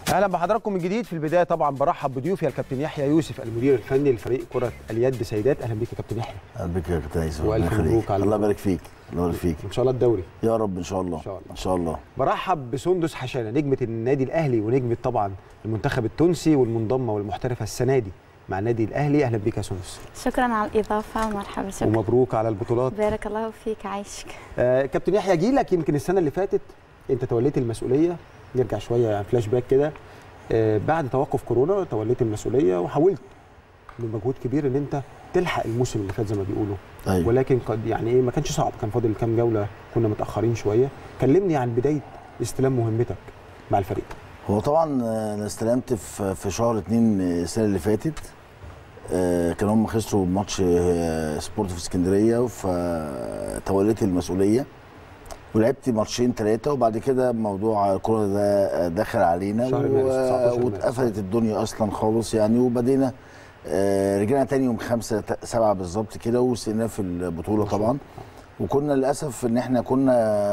اهلا بحضراتكم من جديد. في البدايه طبعا برحب بضيوفي الكابتن يحيى يوسف المدير الفني لفريق كره اليد سيدات. اهلا بيك يا كابتن يحيى. اهلا بيك يا كابتن يوسف. والف مبروك على الله يبارك فيك. الله يبارك فيك ان شاء الله الدوري يا رب. ان شاء الله ان شاء الله. برحب بسندس حشانه نجمه النادي الاهلي ونجمه طبعا المنتخب التونسي والمنضمه والمحترفه السنه دي مع النادي الاهلي. اهلا بيك يا سندس. شكرا على الاضافه ومرحبا. شكرا ومبروك على البطولات. بارك الله فيك. عايشك. كابتن يحيى اجي لك. يمكن السنه اللي فاتت انت توليت المسؤوليه، نرجع شويه يعني فلاش باك كده، بعد توقف كورونا توليت المسؤوليه وحاولت بمجهود كبير ان انت تلحق الموسم اللي فات زي ما بيقولوا. أيوة. ولكن قد يعني ايه ما كانش صعب، كان فاضل كام جوله، كنا متاخرين شويه. كلمني عن بدايه استلام مهمتك مع الفريق. هو طبعا انا استلمت في شهر 2 السنه اللي فاتت. كانوا هم خسروا ماتش سبورت في اسكندريه، فتوليت المسؤوليه ولعبت ماتشين 3، وبعد كده موضوع كورونا ده دخل علينا واتقفلت الدنيا اصلا خالص يعني. وبدينا رجعنا تاني يوم 5/7 بالظبط كده وسقنا في البطوله طبعا. وكنا للاسف ان احنا كنا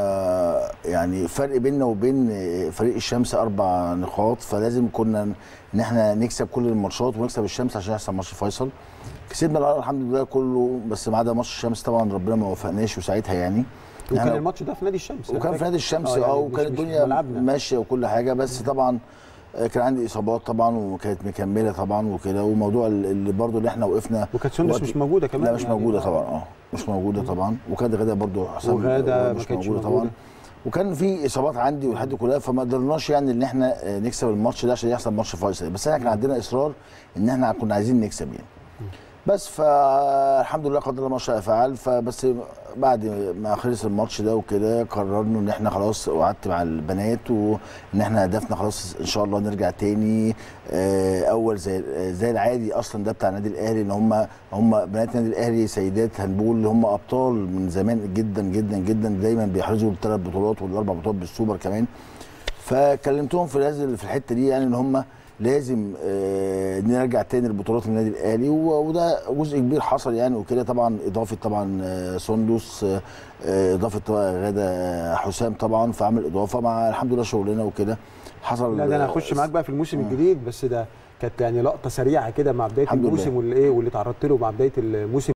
يعني فرق بيننا وبين فريق الشمس 4 نقاط، فلازم كنا ان احنا نكسب كل الماتشات ونكسب الشمس عشان يحصل ماتش فيصل. كسبنا الحمد لله كله، بس ما عدا ماتش الشمس طبعا ربنا ما وفقناش وساعتها يعني. وكان الماتش ده في نادي الشمس. وكان في نادي الشمس يعني وكانت الدنيا ماشيه وكل حاجه، بس طبعا كان عندي اصابات طبعا وكانت مكمله طبعا وكده. وموضوع اللي برضو اللي احنا وقفنا، وكانت سندس مش موجوده كمان. لا مش يعني موجوده طبعا. مش موجوده طبعا. وكانت غاده برضو حسام وغاده مش موجوده طبعا. وكان في اصابات عندي والحد كلها، فما قدرناش يعني ان احنا نكسب الماتش ده عشان يحصل ماتش فيصل. بس احنا كان عندنا اصرار ان احنا كنا عايزين نكسب يعني. بس فالحمد لله قدر الله ما شاء فعل. فبس بعد ما خلص الماتش ده وكده قررنا ان احنا خلاص، وقعدت مع البنات وان احنا هدفنا خلاص ان شاء الله نرجع تاني اول زي العادي اصلا. ده بتاع النادي الاهلي، ان هم بنات النادي الاهلي سيدات هنقول اللي هم ابطال من زمان جدا جدا جدا، دايما بيحرزوا ال3 بطولات وال4 بطولات بالسوبر كمان. فكلمتهم في الحته دي يعني ان هم لازم نرجع تاني لبطولات النادي الاهلي، وده جزء كبير حصل يعني وكده. طبعا اضافه طبعا سندس، اضافه غاده حسام طبعا، فعمل اضافه مع الحمد لله شغلنا وكده حصل. لا ده انا هخش معاك بقى في الموسم الجديد، بس ده كانت يعني لقطه سريعه كده مع بدايه الموسم واللي تعرضت له مع بدايه الموسم.